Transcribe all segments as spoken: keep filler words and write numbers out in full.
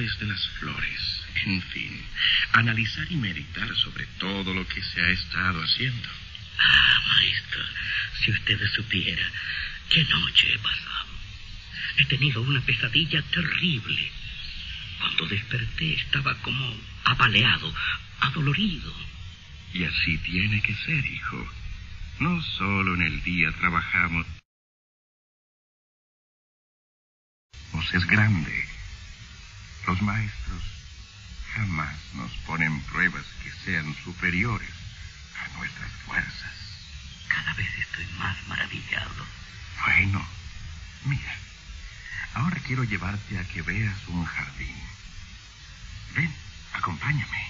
colores de las flores, en fin, analizar y meditar sobre todo lo que se ha estado haciendo. Ah, maestro, si usted supiera qué noche he pasado. He tenido una pesadilla terrible. Cuando desperté estaba como apaleado, adolorido. Y así tiene que ser, hijo. No solo en el día trabajamos. Nos es grande. Los maestros jamás nos ponen pruebas que sean superiores a nuestras fuerzas. Cada vez estoy más maravillado. Bueno, mira, ahora quiero llevarte a que veas un jardín. Ven, acompáñame.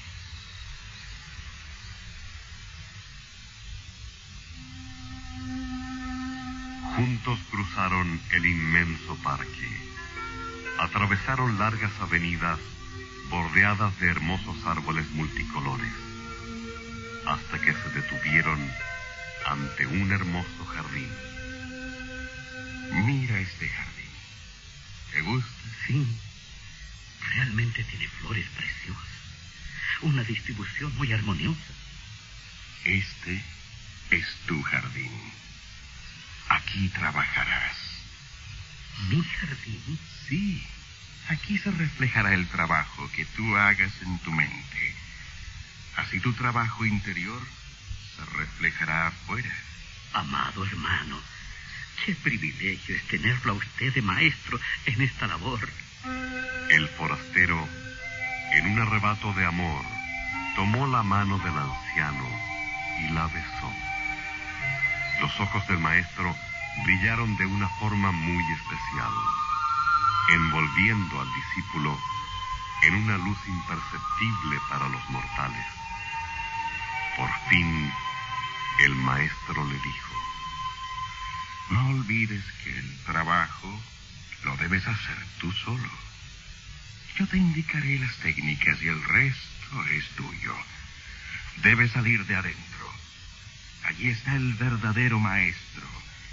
Juntos cruzaron el inmenso parque. Atravesaron largas avenidas bordeadas de hermosos árboles multicolores, hasta que se detuvieron ante un hermoso jardín. Mira este jardín. ¿Te gusta? Sí, realmente tiene flores preciosas. Una distribución muy armoniosa. Este es tu jardín. Aquí trabajarás. ¿Mi jardín? Sí, aquí se reflejará el trabajo que tú hagas en tu mente. Así tu trabajo interior se reflejará afuera. Amado hermano, qué privilegio es tenerlo a usted de maestro en esta labor. El forastero, en un arrebato de amor, tomó la mano del anciano y la besó. Los ojos del maestro brillaron de una forma muy especial, envolviendo al discípulo en una luz imperceptible para los mortales. Por fin, el maestro le dijo: no olvides que el trabajo lo debes hacer tú solo. Yo te indicaré las técnicas y el resto es tuyo. Debes salir de adentro. Allí está el verdadero maestro.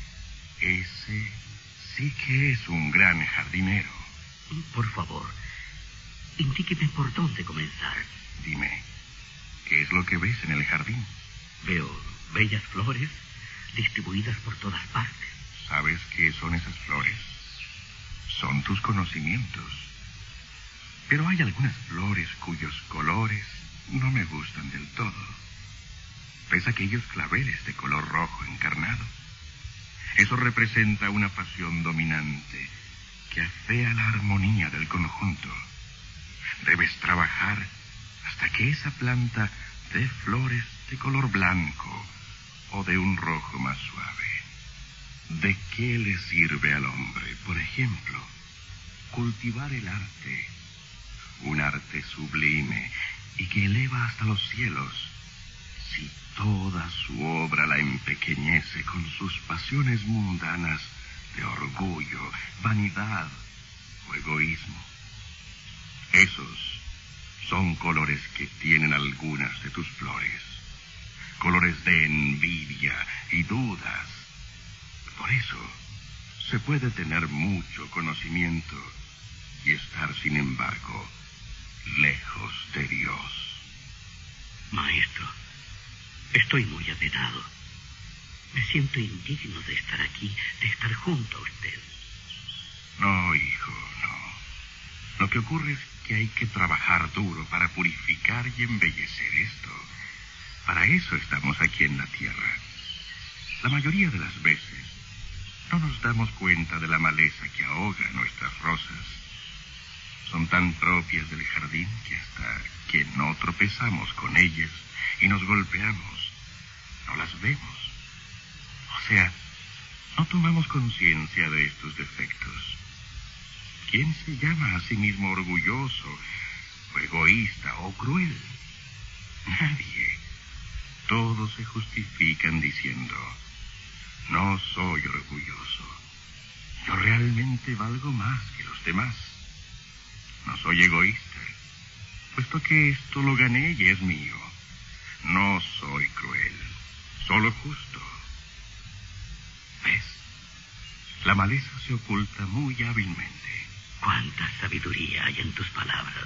Ese sí que es un gran jardinero. Por favor, indíqueme por dónde comenzar. Dime, ¿qué es lo que ves en el jardín? Veo bellas flores distribuidas por todas partes. ¿Sabes qué son esas flores? Son tus conocimientos. Pero hay algunas flores cuyos colores no me gustan del todo. ¿Ves aquellos claveles de color rojo encarnado? Eso representa una pasión dominante que afea la armonía del conjunto. Debes trabajar hasta que esa planta dé flores de color blanco o de un rojo más suave. ¿De qué le sirve al hombre, por ejemplo, cultivar el arte? Un arte sublime y que eleva hasta los cielos, si toda su obra la empequeñece con sus pasiones mundanas de orgullo, vanidad o egoísmo. Esos son colores que tienen algunas de tus flores, colores de envidia y dudas. Por eso se puede tener mucho conocimiento y estar, sin embargo, lejos de Dios. Maestro, estoy muy apenado. Me siento indigno de estar aquí, de estar junto a usted. No, hijo, no. Lo que ocurre es que hay que trabajar duro para purificar y embellecer esto. Para eso estamos aquí en la tierra. La mayoría de las veces no nos damos cuenta de la maleza que ahoga nuestras rosas. Son tan propias del jardín que hasta que no tropezamos con ellas y nos golpeamos, no las vemos. O sea, no tomamos conciencia de estos defectos. ¿Quién se llama a sí mismo orgulloso, o egoísta, o cruel? Nadie. Todos se justifican diciendo: no soy orgulloso. Yo realmente valgo más que los demás. No soy egoísta, puesto que esto lo gané y es mío. No soy cruel, solo justo. ¿Ves? La maleza se oculta muy hábilmente. Cuánta sabiduría hay en tus palabras.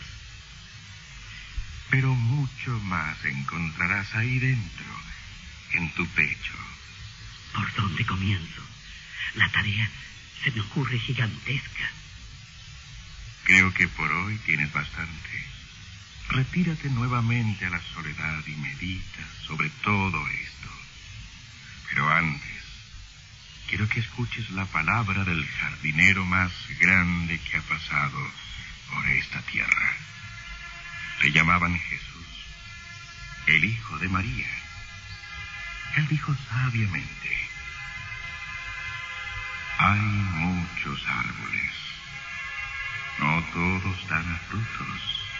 Pero mucho más encontrarás ahí dentro, en tu pecho. ¿Por dónde comienzo? La tarea se me ocurre gigantesca. Creo que por hoy tienes bastante. Retírate nuevamente a la soledad y medita sobre todo esto. Pero antes, quiero que escuches la palabra del jardinero más grande que ha pasado por esta tierra. Le llamaban Jesús, el Hijo de María. Él dijo sabiamente: hay muchos árboles, no todos dan frutos.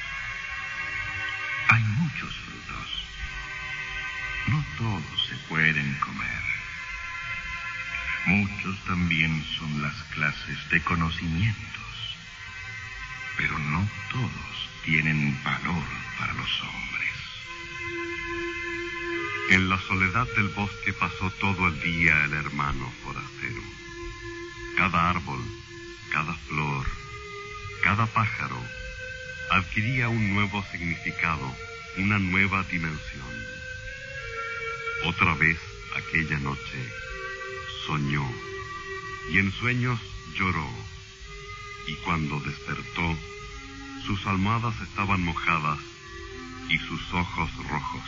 Hay muchos frutos, no todos se pueden comer. Muchos también son las clases de conocimientos, pero no todos tienen valor para los hombres. En la soledad del bosque pasó todo el día el hermano forastero. Cada árbol, cada flor, cada pájaro adquiría un nuevo significado, una nueva dimensión. Otra vez aquella noche soñó, y en sueños lloró, y cuando despertó, sus almohadas estaban mojadas y sus ojos rojos.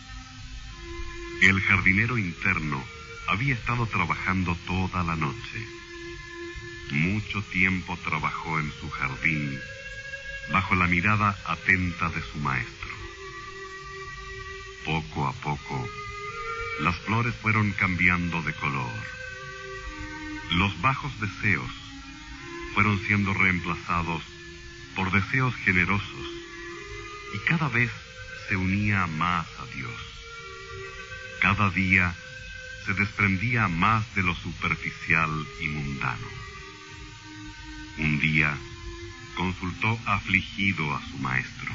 El jardinero interno había estado trabajando toda la noche. Mucho tiempo trabajó en su jardín, bajo la mirada atenta de su maestro. Poco a poco, las flores fueron cambiando de color. Los bajos deseos fueron siendo reemplazados por deseos generosos, y cada vez se unía más a Dios. Cada día se desprendía más de lo superficial y mundano. Un día consultó afligido a su maestro.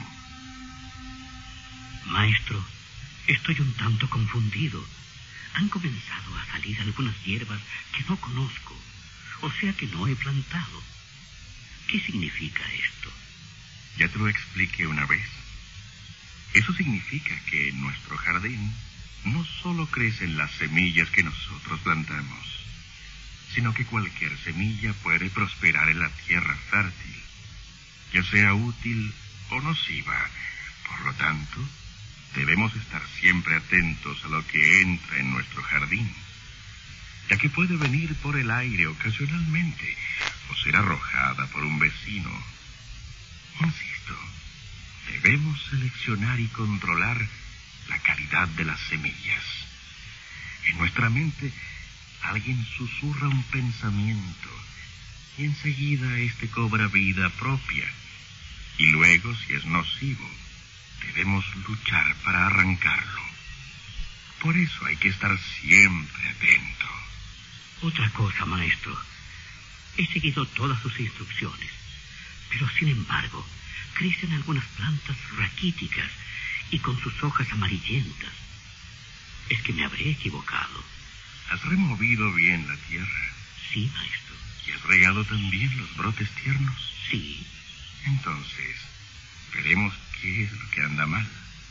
Maestro, estoy un tanto confundido. Han comenzado a salir algunas hierbas que no conozco, o sea que no he plantado. ¿Qué significa esto? Ya te lo expliqué una vez. Eso significa que en nuestro jardín no solo crecen las semillas que nosotros plantamos, sino que cualquier semilla puede prosperar en la tierra fértil, ya sea útil o nociva. Por lo tanto, debemos estar siempre atentos a lo que entra en nuestro jardín, ya que puede venir por el aire ocasionalmente o ser arrojada por un vecino. Insisto, debemos seleccionar y controlar la calidad de las semillas. En nuestra mente, alguien susurra un pensamiento y enseguida éste cobra vida propia. Y luego, si es nocivo, debemos luchar para arrancarlo. Por eso hay que estar siempre atento. Otra cosa, maestro. He seguido todas sus instrucciones, pero sin embargo, crecen algunas plantas raquíticas y con sus hojas amarillentas. Es que me habré equivocado. ¿Has removido bien la tierra? Sí, maestro. ¿Y has regado también los brotes tiernos? Sí. Entonces, veremos qué es lo que anda mal.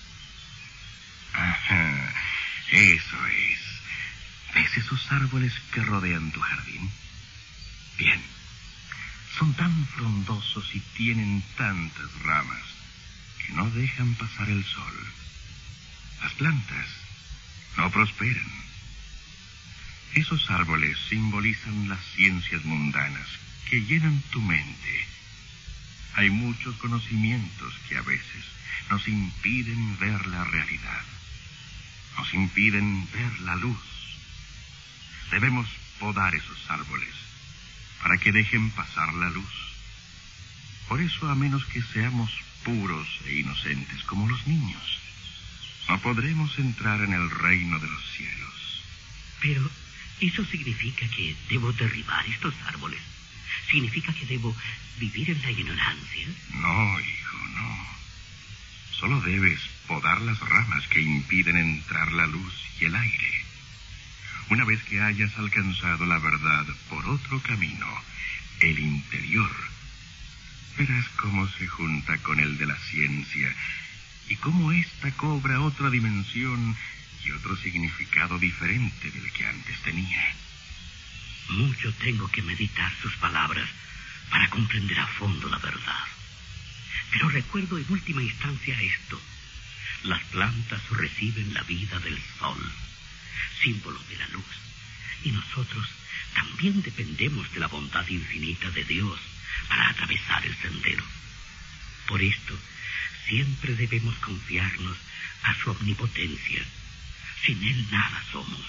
Ajá, eso es. ¿Ves esos árboles que rodean tu jardín? Bien, son tan frondosos y tienen tantas ramas que no dejan pasar el sol. Las plantas no prosperan. Esos árboles simbolizan las ciencias mundanas que llenan tu mente. Hay muchos conocimientos que a veces nos impiden ver la realidad, nos impiden ver la luz. Debemos podar esos árboles para que dejen pasar la luz. Por eso, a menos que seamos puros e inocentes como los niños, no podremos entrar en el reino de los cielos. Pero eso significa que debo derribar estos árboles. ¿Significa que debo vivir en la ignorancia? No, hijo, no. Solo debes podar las ramas que impiden entrar la luz y el aire. Una vez que hayas alcanzado la verdad por otro camino, el interior, Verás cómo se junta con el de la ciencia y cómo ésta cobra otra dimensión y otro significado diferente del que antes tenía. Mucho tengo que meditar sus palabras para comprender a fondo la verdad. Pero recuerdo en última instancia esto: las plantas reciben la vida del sol, símbolo de la luz, y nosotros también dependemos de la bondad infinita de Dios para atravesar el sendero. Por esto, siempre debemos confiarnos a su omnipotencia. Sin él nada somos.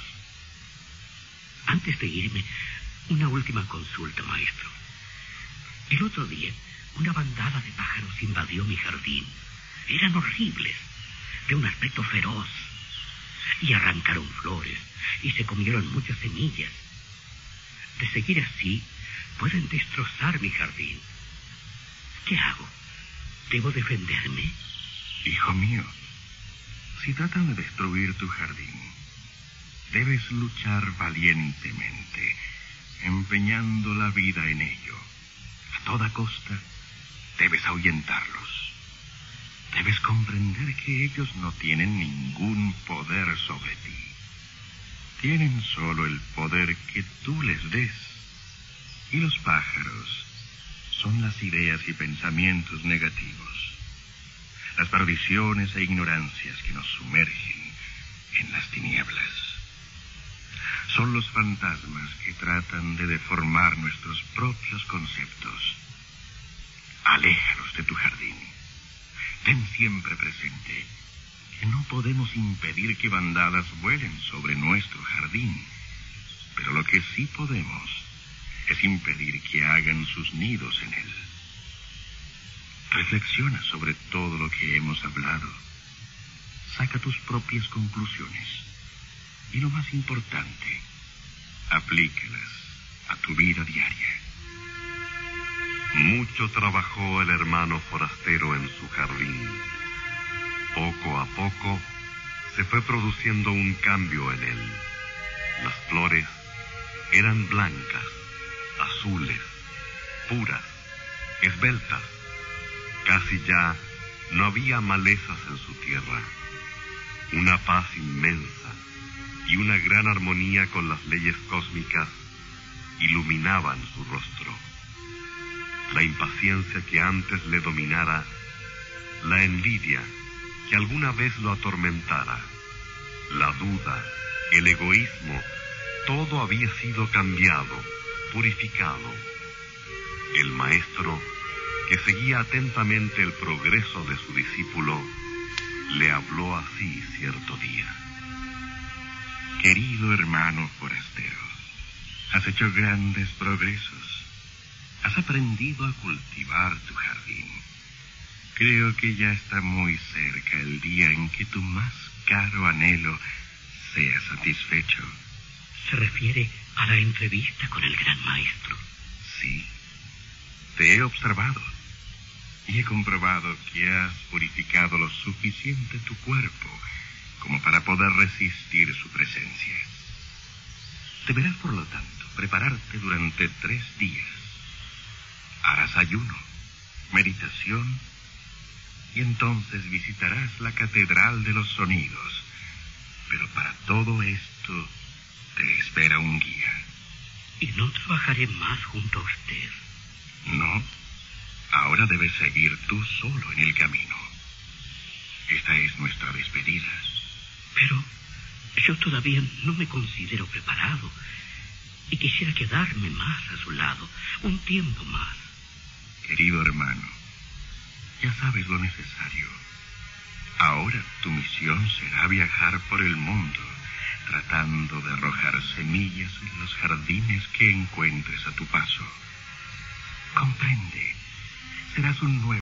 Antes de irme, una última consulta, maestro. El otro día, una bandada de pájaros invadió mi jardín. Eran horribles, de un aspecto feroz, y arrancaron flores y se comieron muchas semillas. De seguir así, pueden destrozar mi jardín. ¿Qué hago? ¿Debo defenderme? Hijo mío, si tratan de destruir tu jardín, debes luchar valientemente, empeñando la vida en ello. A toda costa, debes ahuyentarlos. Debes comprender que ellos no tienen ningún poder sobre ti. Tienen solo el poder que tú les des. Y los pájaros son las ideas y pensamientos negativos, las perdiciones e ignorancias que nos sumergen en las tinieblas. Son los fantasmas que tratan de deformar nuestros propios conceptos. Aléjalos de tu jardín. Ten siempre presente que no podemos impedir que bandadas vuelen sobre nuestro jardín, pero lo que sí podemos es impedir que hagan sus nidos en él. Reflexiona sobre todo lo que hemos hablado. Saca tus propias conclusiones. Y lo más importante, aplícalas a tu vida diaria. Mucho trabajó el hermano forastero en su jardín. Poco a poco se fue produciendo un cambio en él. Las flores eran blancas, azules, puras, esbeltas. Casi ya no había malezas en su tierra. Una paz inmensa y una gran armonía con las leyes cósmicas iluminaban su rostro. La impaciencia que antes le dominara, la envidia que alguna vez lo atormentara, la duda, el egoísmo, todo había sido cambiado, purificado. El maestro, que seguía atentamente el progreso de su discípulo, le habló así cierto día. Querido hermano forastero, has hecho grandes progresos. Has aprendido a cultivar tu jardín. Creo que ya está muy cerca el día en que tu más caro anhelo sea satisfecho. ¿Se refiere a la entrevista con el gran maestro? Sí. Te he observado y he comprobado que has purificado lo suficiente tu cuerpo como para poder resistir su presencia. Deberás, por lo tanto, prepararte durante tres días. Harás ayuno, meditación, y entonces visitarás la Catedral de los Sonidos. Pero para todo esto te espera un guía. ¿Y no trabajaré más junto a usted? No, ahora debes seguir tú solo en el camino. Esta es nuestra despedida. Pero yo todavía no me considero preparado y quisiera quedarme más a su lado, un tiempo más. Querido hermano, ya sabes lo necesario. Ahora tu misión será viajar por el mundo, tratando de arrojar semillas en los jardines que encuentres a tu paso. Comprende, serás un nuevo